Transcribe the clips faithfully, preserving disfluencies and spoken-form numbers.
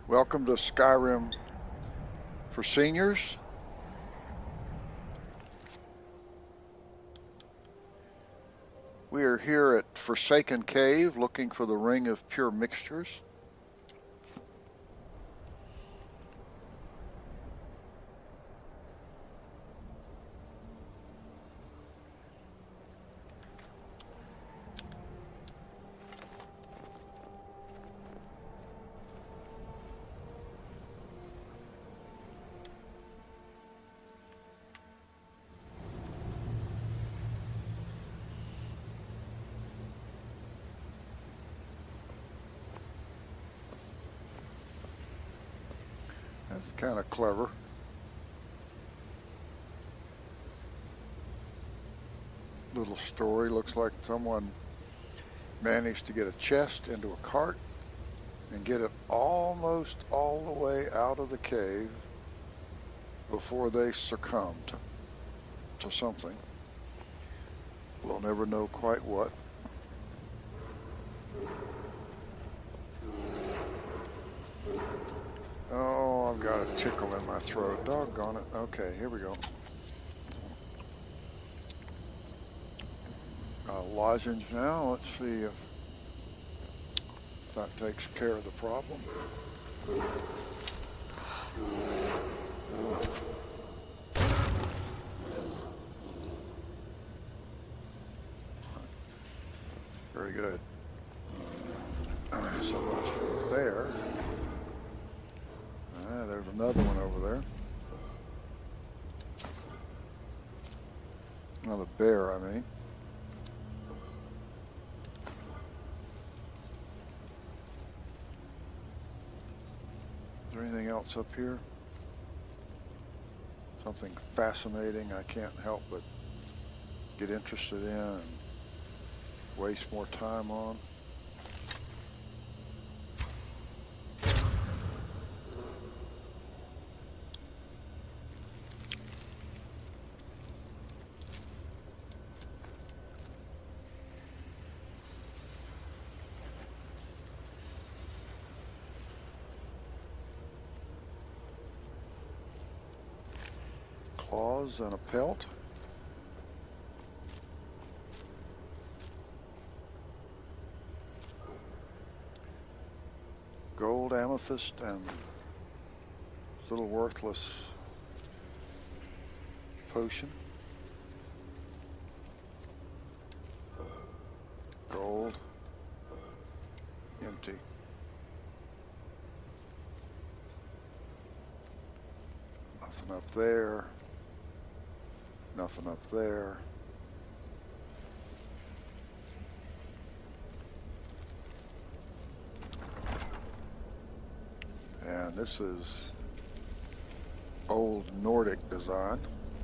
Welcome to Skyrim for Seniors. We are here at Forsaken Cave looking for the Ring of Pure Mixtures. That's kind of clever. Little story. Looks like someone managed to get a chest into a cart and get it almost all the way out of the cave before they succumbed to something. We'll never know quite what. Oh, I've got a tickle in my throat. Doggone it. Okay, here we go. Uh, lozenge now. Let's see if that takes care of the problem. Very good. Uh, so much for there. Ah, there's another one over there. Another bear, I mean. Is there anything else up here? Something fascinating I can't help but get interested in and waste more time on. Claws and a pelt. Gold, amethyst, and little worthless potion. Gold. Empty. Nothing up there. Nothing up there. And this is old Nordic design.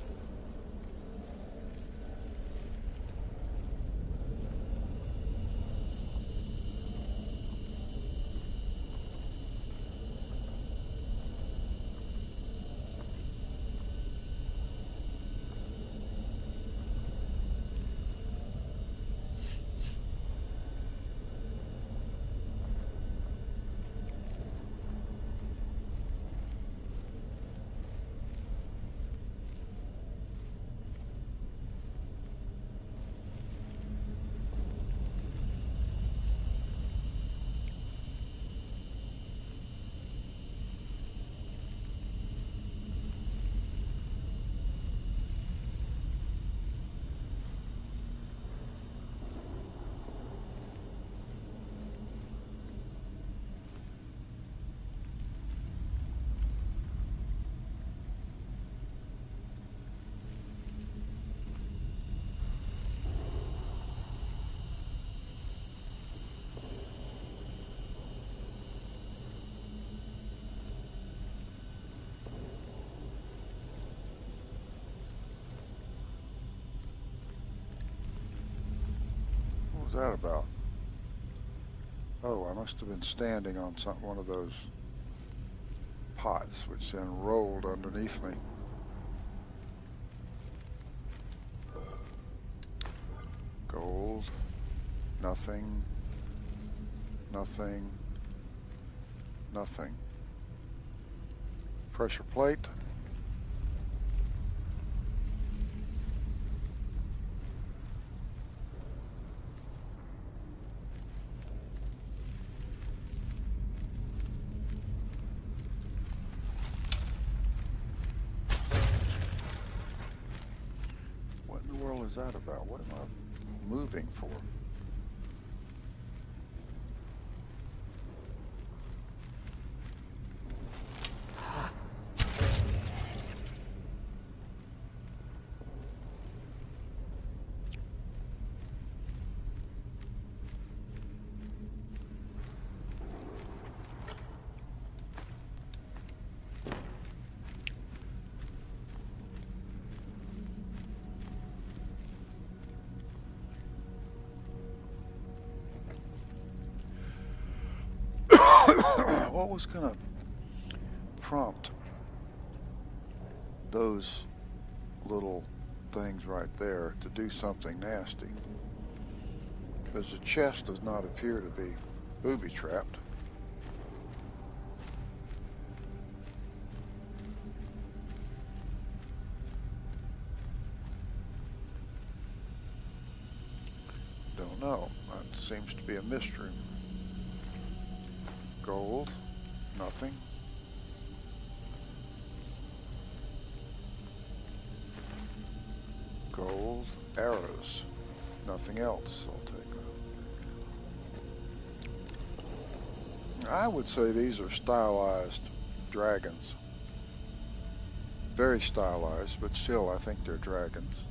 What was that about? Oh, I must have been standing on some one of those pots, which then rolled underneath me. Gold. Nothing. Nothing. Nothing. pressure plate. What in the world is that about? What am I moving for? What was going to prompt those little things right there to do something nasty? Because the chest does not appear to be booby-trapped. Don't know. That seems to be a mystery. Gold, nothing. Gold, arrows, nothing else. I'll take that. I would say these are stylized dragons. Very stylized, but still I think they're dragons.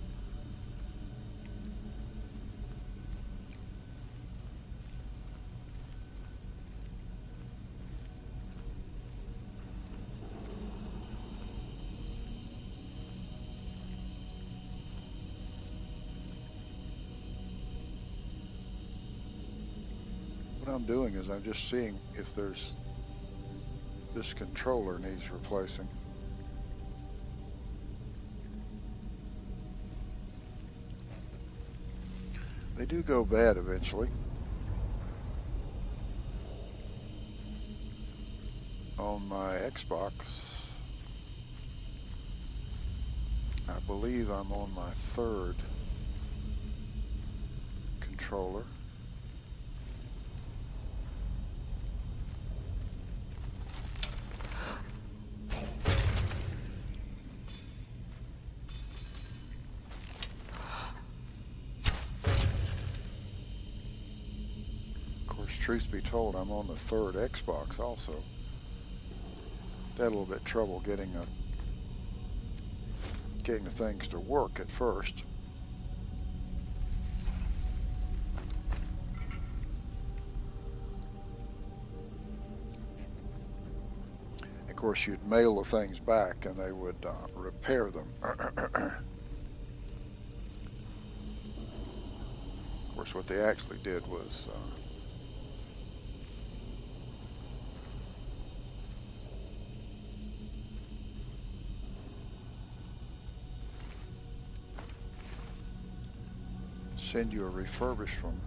What I'm doing is I'm just seeing if there's this controller needs replacing. They do go bad eventually. On my Xbox, I believe I'm on my third controller. Truth be told, I'm on the third Xbox also. Had a little bit of trouble getting a, getting the things to work at first. Of course, you'd mail the things back and they would uh, repair them. Of course, what they actually did was uh, send you a refurbished one.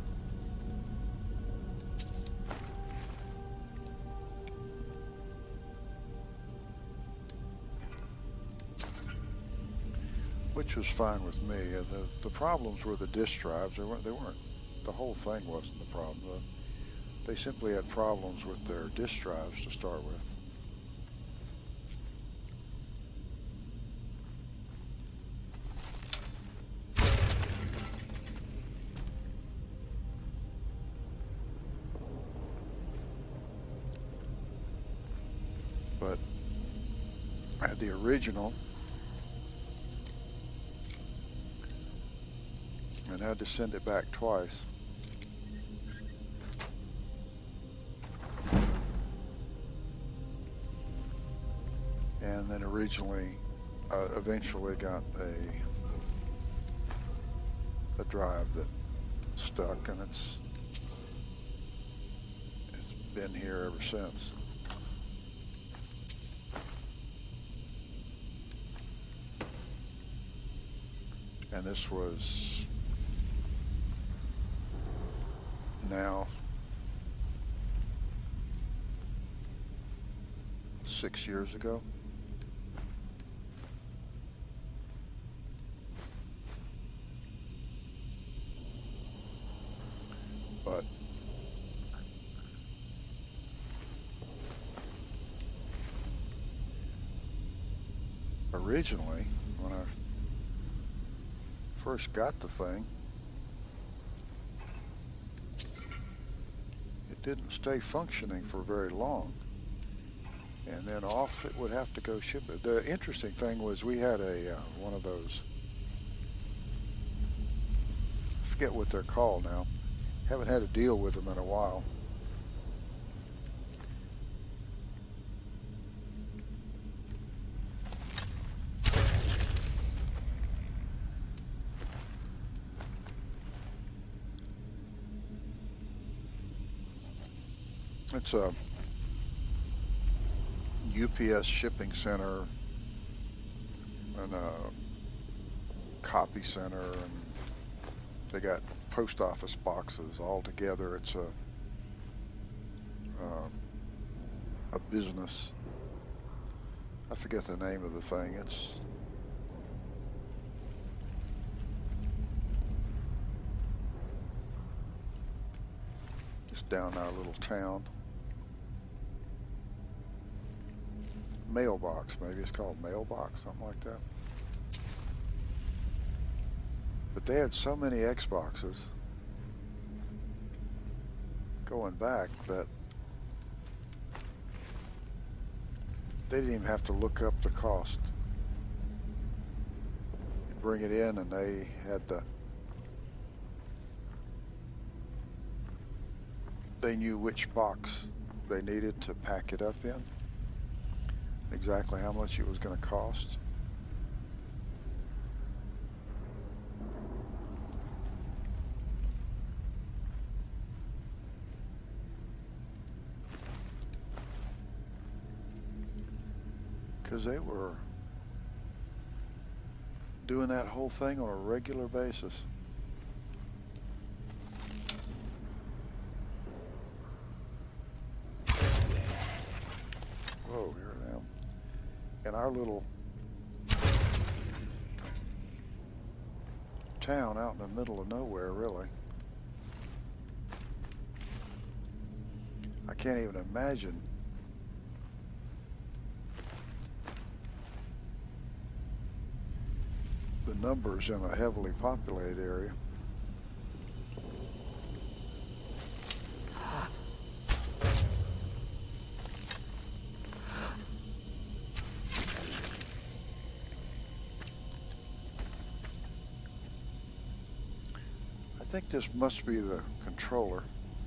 Which was fine with me. Uh, the the problems were the disk drives. They weren't. They weren't. The whole thing wasn't the problem. The, they simply had problems with their disk drives to start with. But I had the original and had to send it back twice. And then originally, uh, eventually got a a drive that stuck, and it's it's been here ever since. And this was now six years ago. But originally, when I first got the thing, it didn't stay functioning for very long. And then off it would have to go ship it. The interesting thing was we had a uh, one of those, I forget what they're called now. Haven't had to deal with them in a while. It's a U P S shipping center and a copy center, and they got post office boxes all together. It's a uh, a business. I forget the name of the thing. It's it's down in our little town. Mailbox, maybe it's called Mailbox, something like that. But they had so many Xboxes going back that they didn't even have to look up the cost. You bring it in and they had the, they knew which box they needed to pack it up in, exactly how much it was going to cost. Because they were doing that whole thing on a regular basis. Whoa, here I am. In our little town out in the middle of nowhere, really. I can't even imagine the numbers in a heavily populated area. I think this must be the controller.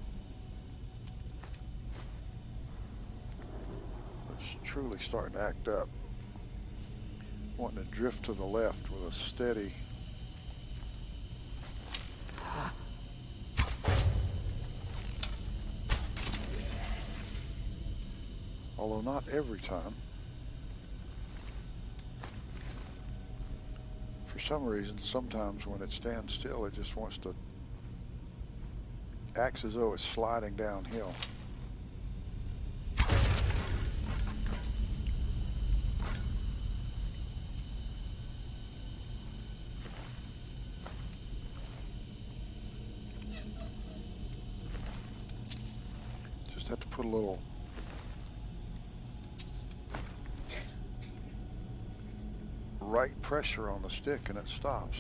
It's truly starting to act up. Wanting to drift to the left with a steady. Although not every time. For some reason, sometimes when it stands still, it just wants to, acts as though it's sliding downhill. Have to put a little right pressure on the stick and it stops.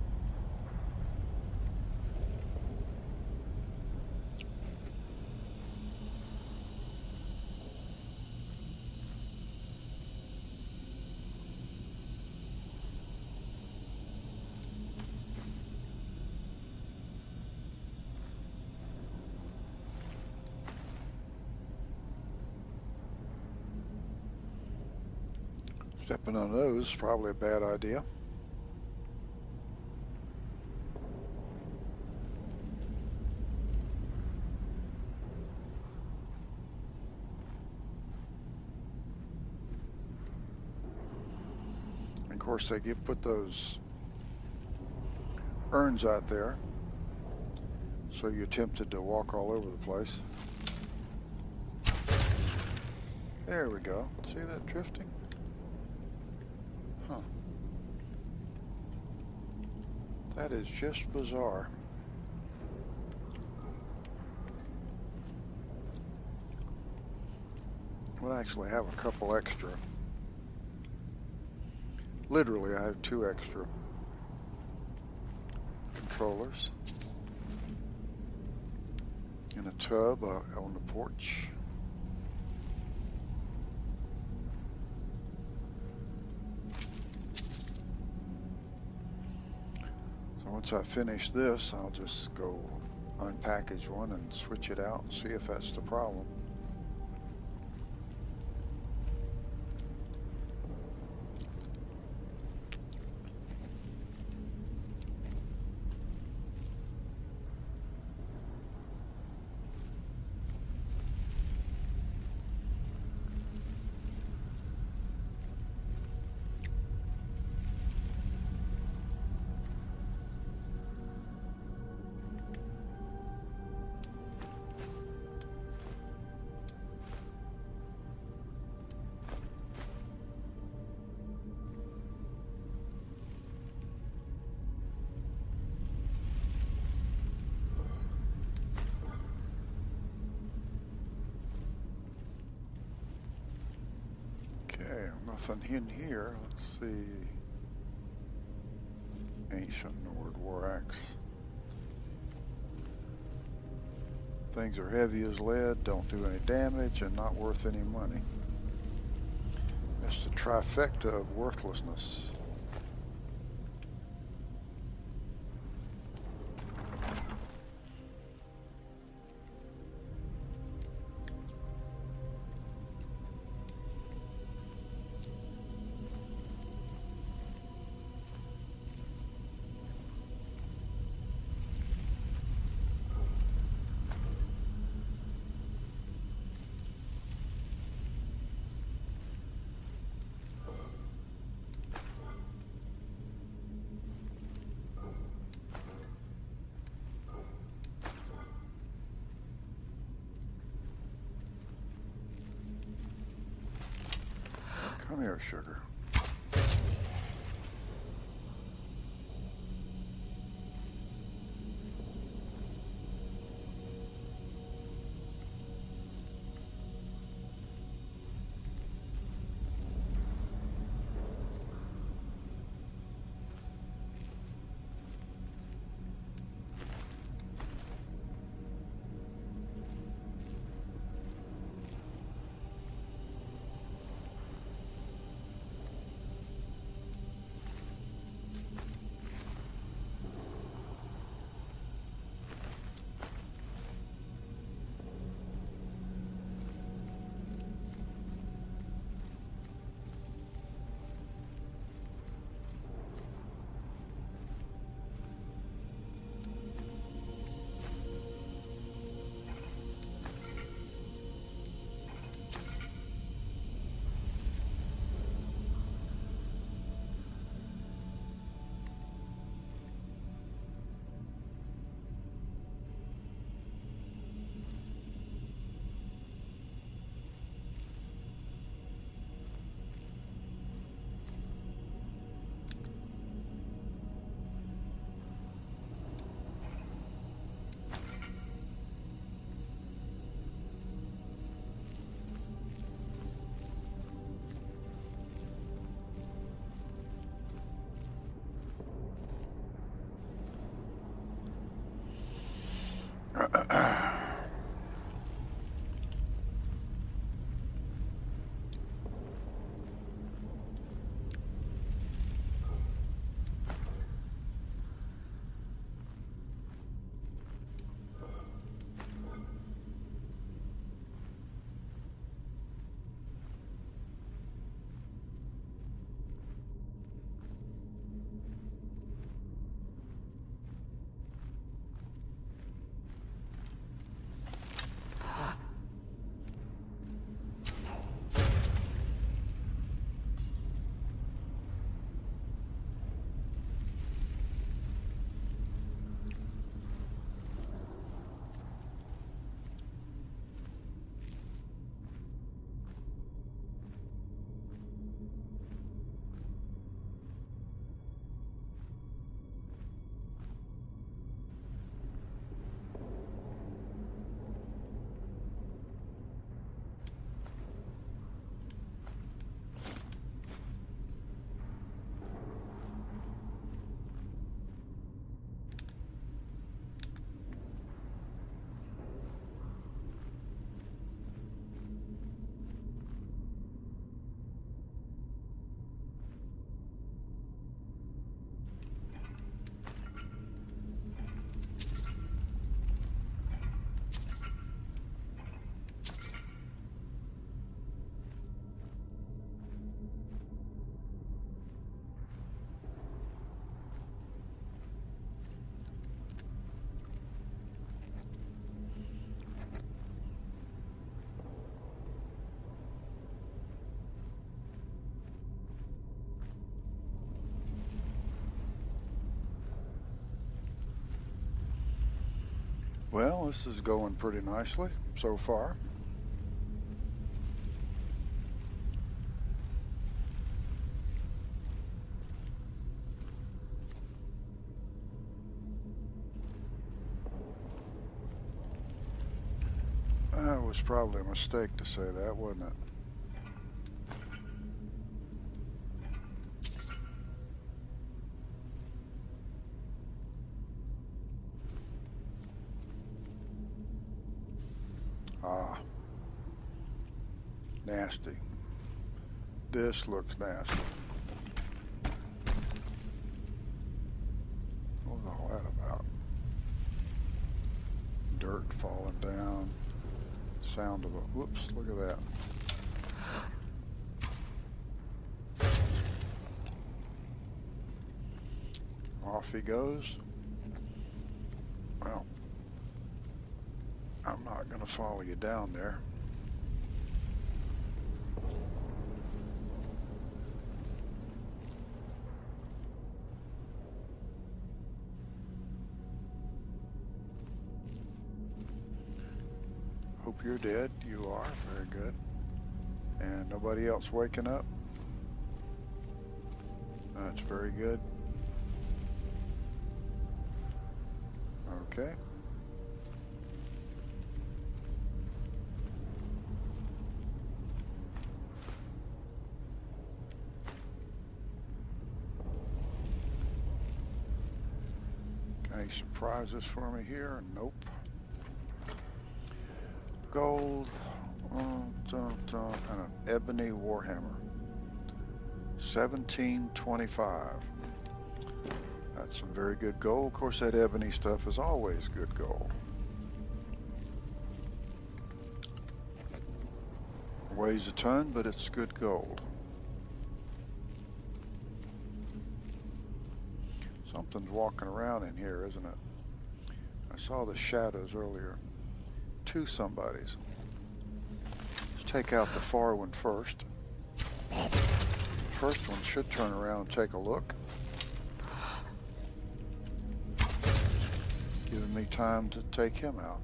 Stepping on those is probably a bad idea. And of course, they get put those urns out there, so you're tempted to walk all over the place. There we go. See that drifting? Huh. That is just bizarre. We'll actually have a couple extra. Literally, I have two extra controllers in a tub uh, on the porch. So once I finish this, I'll just go unpackage one and switch it out and see if that's the problem. Okay, nothing in here. Let's see. Ancient Nord War Axe. Things are heavy as lead, don't do any damage, and not worth any money. That's the trifecta of worthlessness. Come here, sugar. Well, this is going pretty nicely so far. That was probably a mistake to say that, wasn't it? Ah, nasty. This looks nasty. What was all that about? Dirt falling down. Sound of a, whoops, look at that. Off he goes. Well, I'm not going to follow you down there. Hope you're dead. You are. Very good. And nobody else waking up? That's very good. Okay. Got any surprises for me here? Nope. Gold, uh, dun, dun, and an ebony warhammer. seventeen twenty-five. That's some very good gold. Of course, that ebony stuff is always good gold. Weighs a ton, but it's good gold. Something's walking around in here, isn't it? I saw the shadows earlier. Two somebodies. Let's take out the far one first. First one should turn around and take a look. Giving me time to take him out.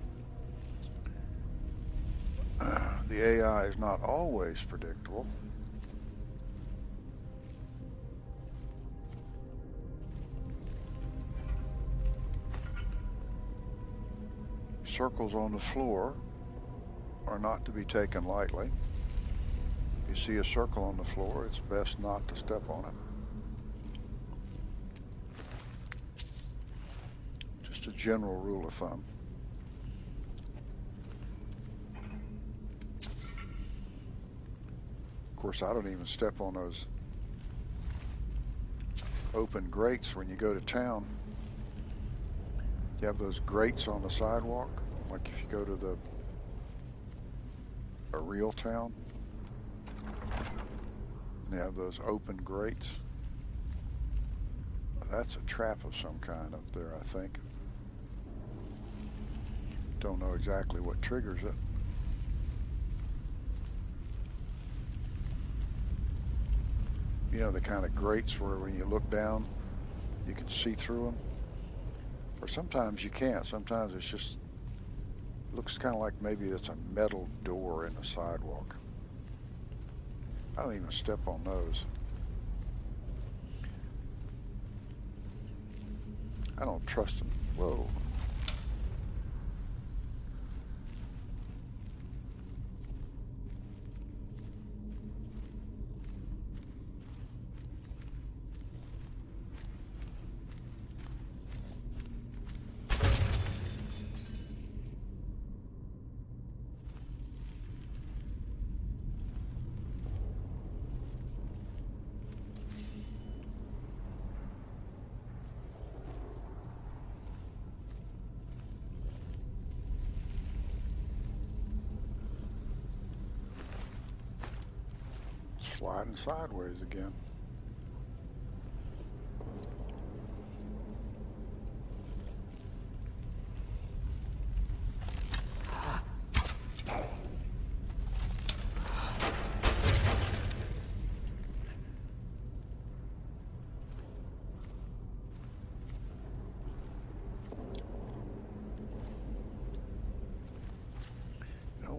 Uh, the A I is not always predictable. Circles on the floor are not to be taken lightly. If you see a circle on the floor, it's best not to step on it. Just a general rule of thumb. Of course, I don't even step on those open grates when you go to town. You have those grates on the sidewalk, like if you go to the a real town. They have those open grates. That's a trap of some kind up there, I think. Don't know exactly what triggers it. You know, the kind of grates where when you look down, you can see through them. Or sometimes you can't. Sometimes it's just, looks kind of like maybe it's a metal door in the sidewalk. I don't even step on those. I don't trust them. Whoa. Sliding sideways again.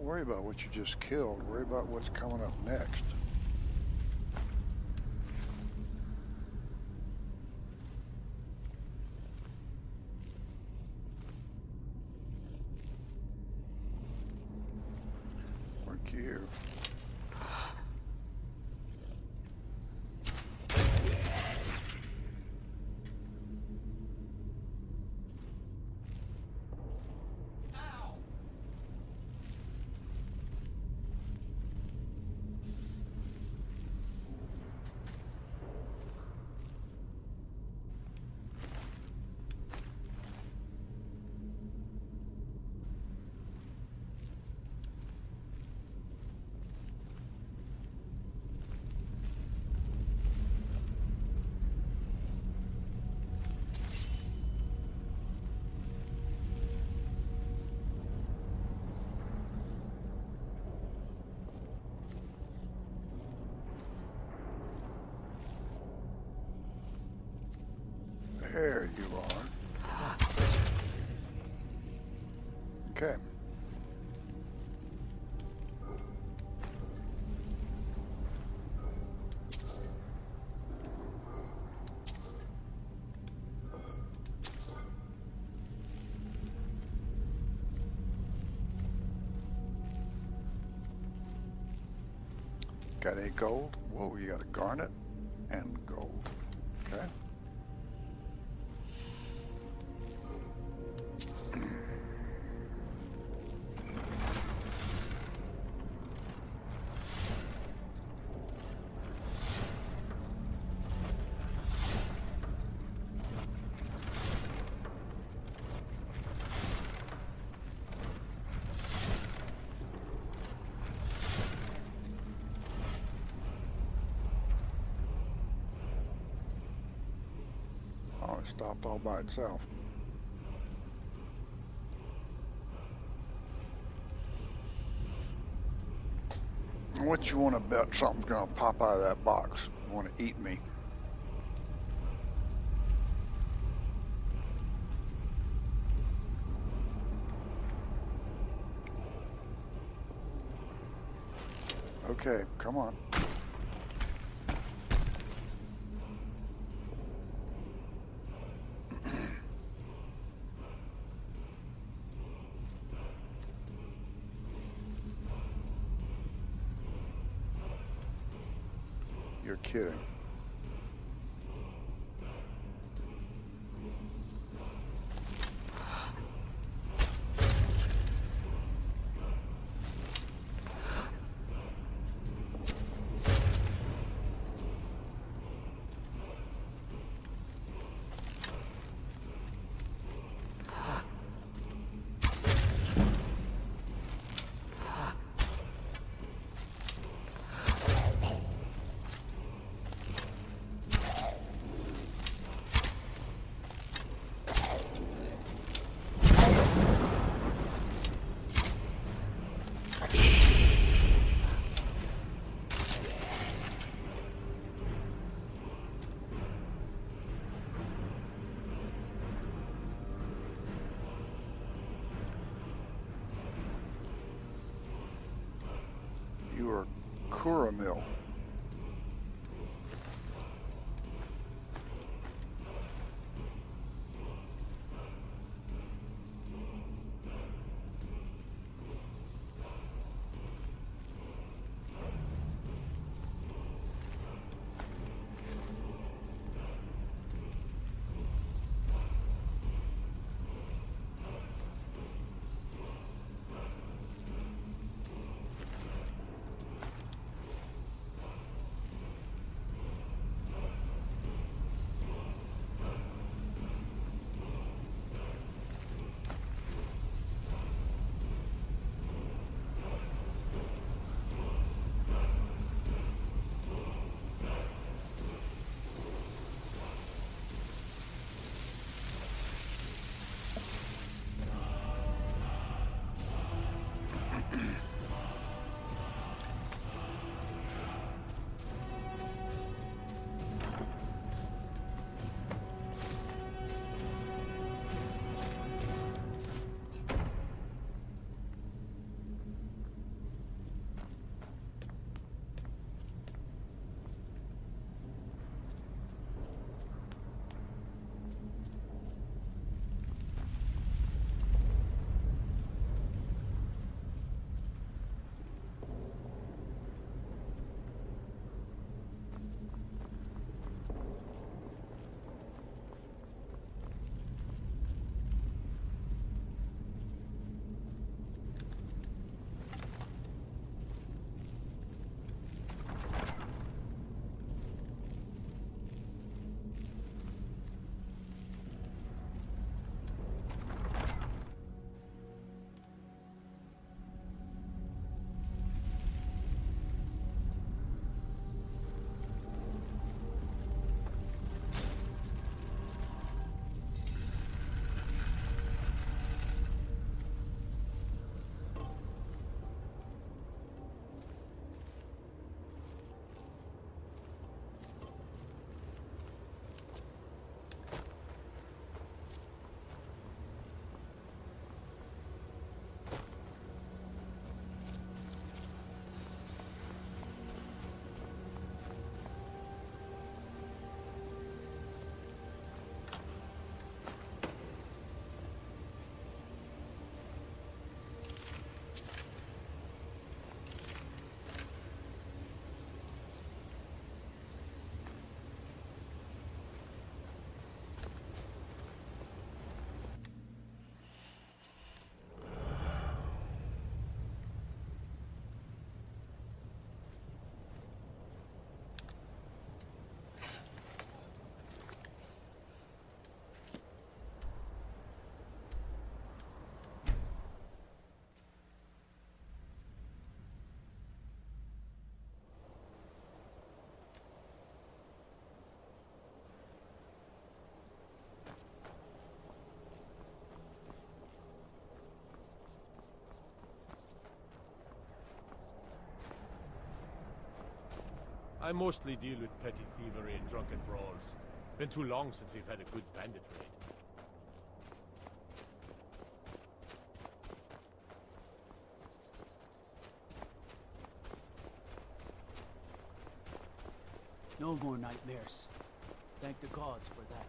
worry about what you just killed. Worry about what's coming up next. Thank you. There you are. Okay. Got a gold. Whoa, you got a garnet and gold. Okay. Oh, it stopped all by itself. What you want to bet something's going to pop out of that box? You want to eat me? Okay, come on. You're kidding. You are Kuramil. I mostly deal with petty thievery and drunken brawls. Been too long since we've had a good bandit raid. No more nightmares. Thank the gods for that.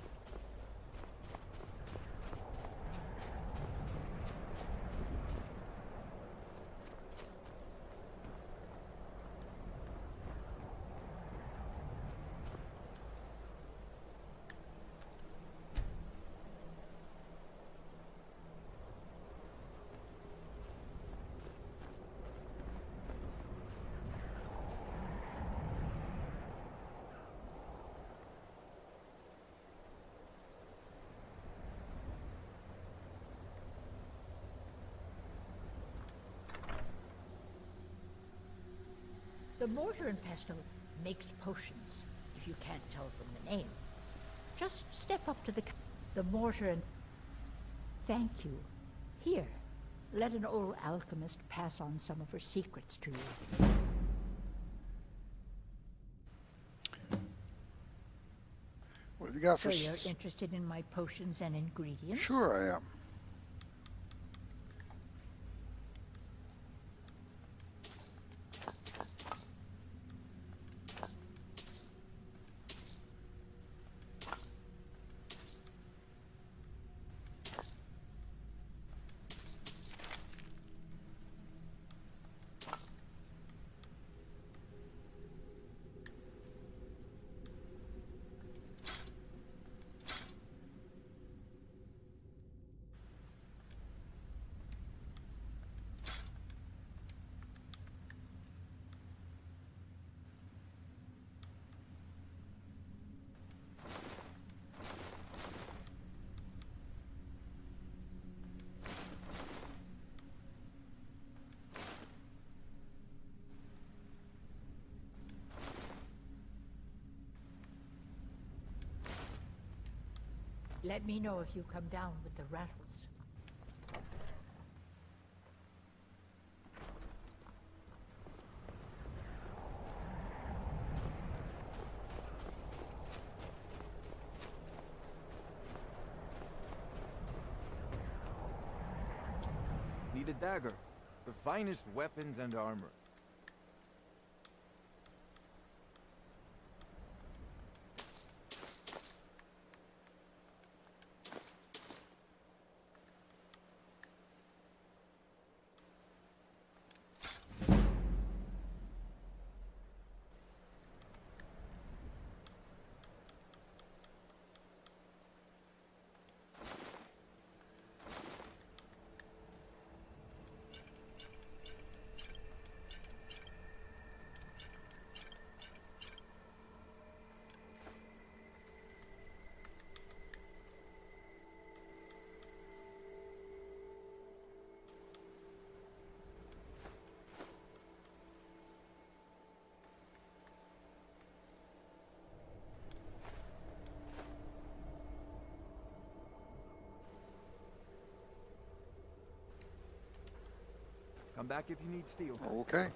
The Mortar and Pestle makes potions, if you can't tell from the name. Just step up to the... The Mortar and... Thank you. Here, let an old alchemist pass on some of her secrets to you. What have you got So for... you're interested in my potions and ingredients? Sure I am. Let me know if you come down with the rattles. Need a dagger. The finest weapons and armor. Come back if you need steel. Okay.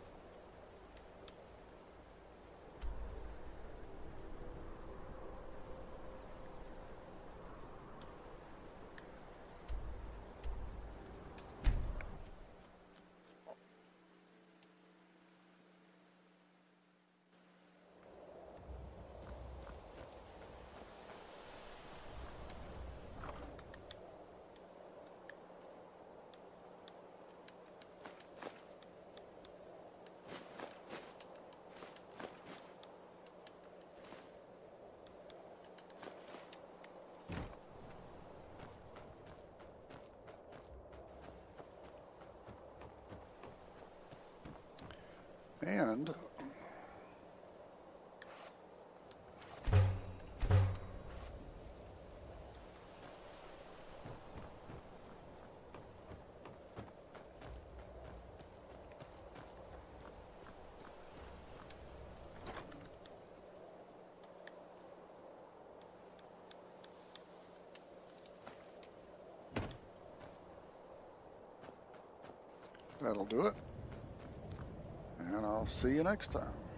And that'll do it. And I'll see you next time.